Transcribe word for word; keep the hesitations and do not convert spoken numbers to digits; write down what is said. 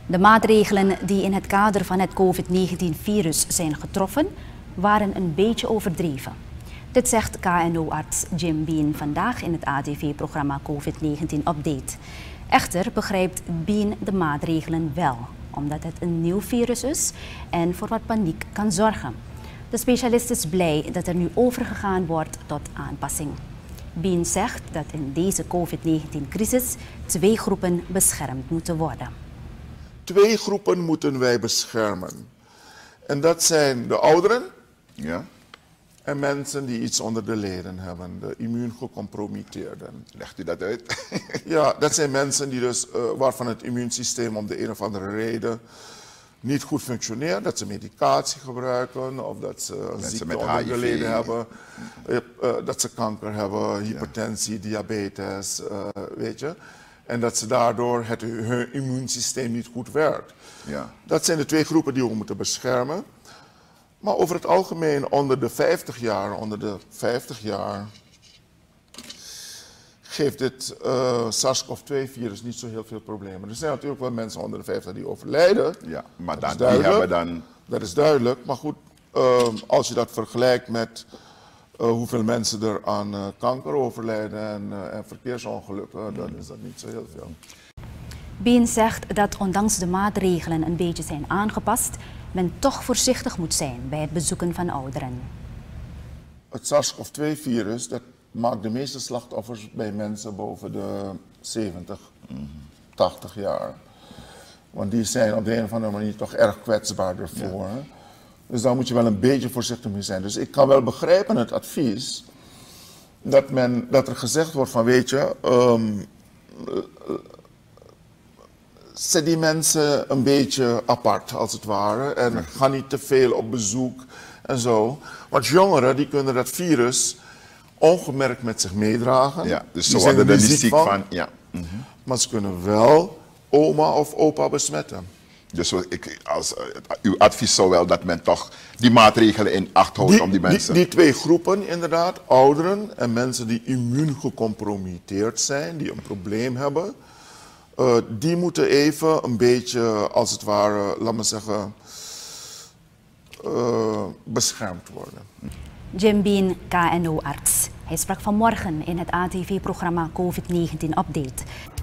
De maatregelen die in het kader van het COVID negentien-virus zijn getroffen, waren een beetje overdreven. Dit zegt K N O-arts Jim Bean vandaag in het A T V-programma COVID negentien Update. Echter begrijpt Bean de maatregelen wel, omdat het een nieuw virus is en voor wat paniek kan zorgen. De specialist is blij dat er nu overgegaan wordt tot aanpassing. Bean zegt dat in deze COVID negentien-crisis twee groepen beschermd moeten worden. Twee groepen moeten wij beschermen. En dat zijn de ouderen, ja, en mensen die iets onder de leden hebben, de immuungecompromitteerden. Legt u dat uit? Ja, dat zijn mensen die dus, uh, waarvan het immuunsysteem om de een of andere reden niet goed functioneert. Dat ze medicatie gebruiken of dat ze een Mensen ziekte met onder de H I V. leden hebben. Uh, uh, dat ze kanker hebben, hypertensie, ja. diabetes, uh, weet je. En dat ze daardoor het, hun immuunsysteem niet goed werkt. Ja. Dat zijn de twee groepen die we moeten beschermen. Maar over het algemeen onder de vijftig jaar, onder de vijftig jaar geeft dit uh, SARS-CoV twee virus niet zo heel veel problemen. Er zijn natuurlijk wel mensen onder de vijftig die overlijden. Ja, maar dat dan, die hebben dan... Dat is duidelijk, maar goed, uh, als je dat vergelijkt met uh, hoeveel mensen er aan uh, kanker overlijden en, uh, en verkeersongelukken, hmm. dan is dat niet zo heel veel. Bean zegt dat ondanks de maatregelen een beetje zijn aangepast, men toch voorzichtig moet zijn bij het bezoeken van ouderen. Het SARS-CoV twee virus dat maakt de meeste slachtoffers bij mensen boven de zeventig, mm-hmm. tachtig jaar. Want die zijn op de een of andere manier toch erg kwetsbaar ervoor. Ja. Dus daar moet je wel een beetje voorzichtig mee zijn. Dus ik kan wel begrijpen het advies dat, men, dat er gezegd wordt van weet je, um, zet die mensen een beetje apart als het ware en ja. ga niet te veel op bezoek en zo. Want jongeren die kunnen dat virus ongemerkt met zich meedragen. Ja, dus ze worden er niet ziek van. van ja. Mm-hmm. Maar ze kunnen wel oma of opa besmetten. Dus ik, als, uh, uw advies zou wel dat men toch die maatregelen in acht houdt die, om die mensen... Die, die twee groepen inderdaad, ouderen en mensen die immuungecompromitteerd zijn, die een probleem hebben, uh, die moeten even een beetje, als het ware, laat me zeggen, uh, beschermd worden. Jim Bean, K N O-arts. Hij sprak vanmorgen in het A T V-programma COVID negentien Update.